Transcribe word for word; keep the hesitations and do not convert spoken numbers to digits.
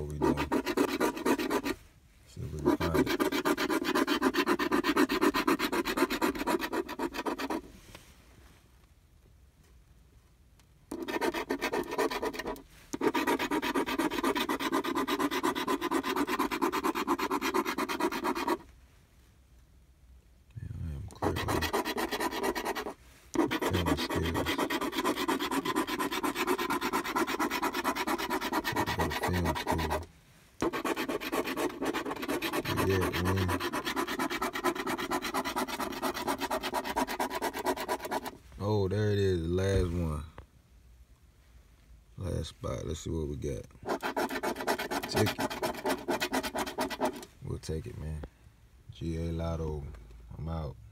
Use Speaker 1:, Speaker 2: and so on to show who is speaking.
Speaker 1: what we doing. See if we can find it. Yeah, man. Oh, there it is, the last one. Last spot. Let's see what we got. Ticket. We'll take it, man. G A Lotto. I'm out.